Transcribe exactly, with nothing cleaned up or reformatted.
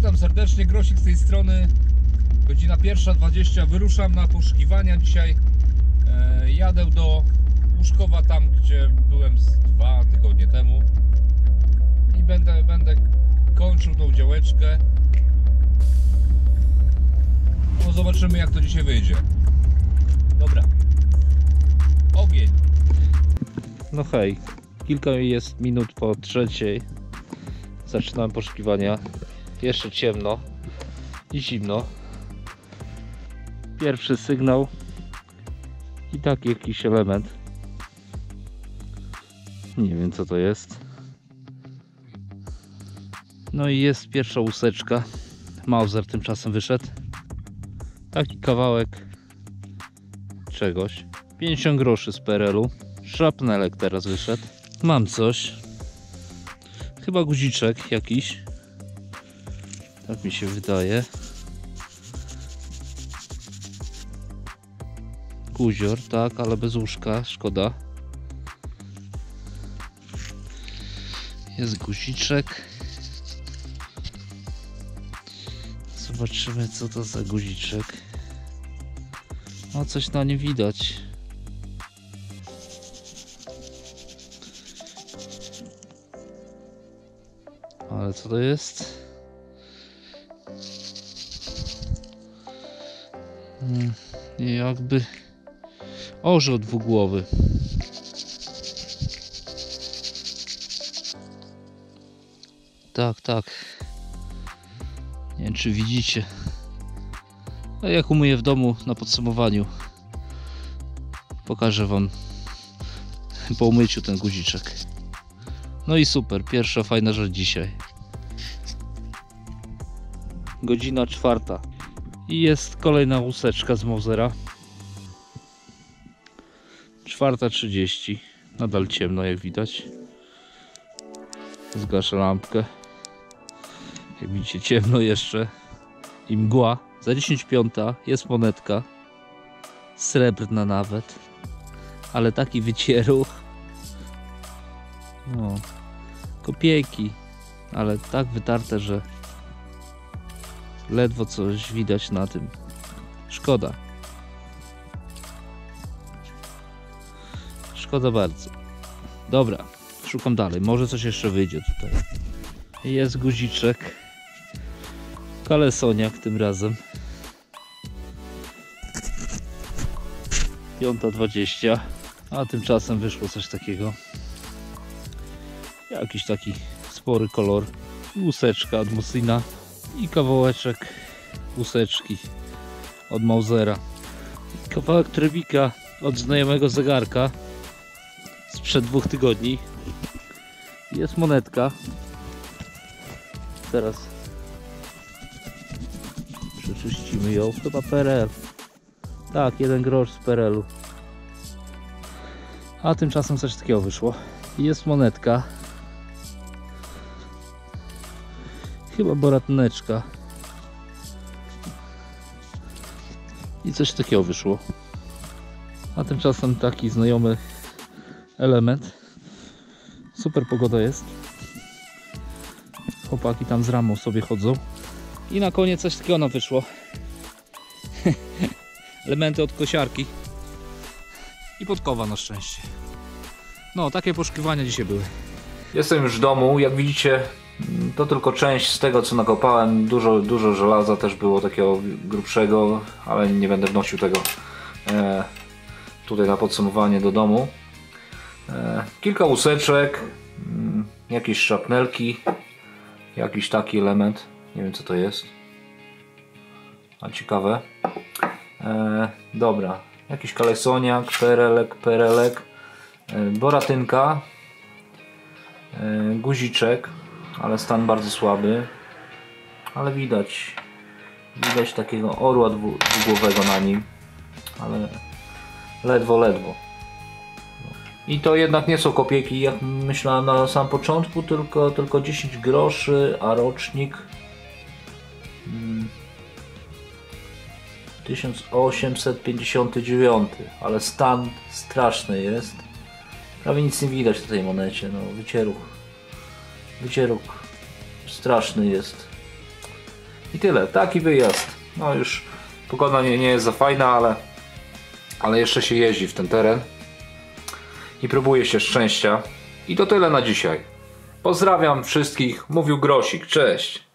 Witam serdecznie, Grosik z tej strony. Godzina pierwsza dwadzieścia. Wyruszam na poszukiwania dzisiaj. e, Jadę do Łuszkowa, tam gdzie byłem z dwa tygodnie temu. I będę, będę kończył tą działeczkę. No zobaczymy, jak to dzisiaj wyjdzie. Dobra, ogień. No hej, kilka jest minut po trzeciej. Zaczynałem poszukiwania. Jeszcze ciemno i zimno. Pierwszy sygnał i taki jakiś element. Nie wiem, co to jest. No i jest pierwsza łuseczka. Mauser tymczasem wyszedł. Taki kawałek czegoś. pięćdziesiąt groszy z P R L-u. Szrapnelek teraz wyszedł. Mam coś. Chyba guziczek jakiś. Tak mi się wydaje. Guzior, tak, ale bez łóżka, szkoda. Jest guziczek. Zobaczymy, co to za guziczek. No, coś na nim widać. Ale co to jest? Hmm, jakby orzeł dwugłowy. Tak, tak. Nie wiem, czy widzicie. A jak umyję w domu na podsumowaniu, pokażę wam po umyciu ten guziczek. No i super, pierwsza fajna rzecz dzisiaj. Godzina czwarta. I jest kolejna łuseczka z Mausera. czwarta trzydzieści. Nadal ciemno, jak widać. Zgaszę lampkę. Jak widzicie, ciemno jeszcze. I mgła. Za dziesięć piąta jest monetka. Srebrna nawet. Ale taki wycieruch. No. Kopiejki. Ale tak wytarte, że ledwo coś widać na tym. Szkoda. Szkoda bardzo. Dobra, szukam dalej. Może coś jeszcze wyjdzie tutaj. Jest guziczek. Kalesoniak tym razem. piąta dwadzieścia. A tymczasem wyszło coś takiego. Jakiś taki spory kolor. Łuseczka od Mosina. I kawałeczek łuseczki od Mausera. I kawałek trybika od znajomego zegarka sprzed dwóch tygodni. Jest monetka. Teraz przeczyścimy ją. Chyba P R L. Tak, jeden grosz z P R L-u. A tymczasem coś takiego wyszło. Jest monetka. Chyba boratyneczka. I coś takiego wyszło. A tymczasem taki znajomy element. Super pogoda jest. Chłopaki tam z ramą sobie chodzą. I na koniec coś takiego nam wyszło. Elementy od kosiarki. I podkowa na szczęście. No, takie poszukiwania dzisiaj były. Jestem już w domu. Jak widzicie, to tylko część z tego, co nakopałem. Dużo, dużo żelaza też było takiego grubszego, ale nie będę wnosił tego e, tutaj na podsumowanie do domu. E, kilka łuseczek, m, jakieś szrapnelki, jakiś taki element. Nie wiem, co to jest. A ciekawe. E, dobra, jakiś kalesoniak, perelek, perelek, e, boratynka, e, guziczek, ale stan bardzo słaby, ale widać widać takiego orła dwugłowego na nim, ale ledwo, ledwo. I to jednak nie są kopieki, jak myślałem na sam początku, tylko, tylko dziesięć groszy, a rocznik hmm, tysiąc osiemset pięćdziesiąty dziewiąty, ale stan straszny jest. Prawie nic nie widać w tej monecie, no wycieruch. Wycieruch straszny jest. I tyle, taki wyjazd. No już pogoda nie, nie jest za fajna, ale, ale jeszcze się jeździ w ten teren i próbuje się szczęścia. I to tyle na dzisiaj. Pozdrawiam wszystkich, mówił Grosik, cześć.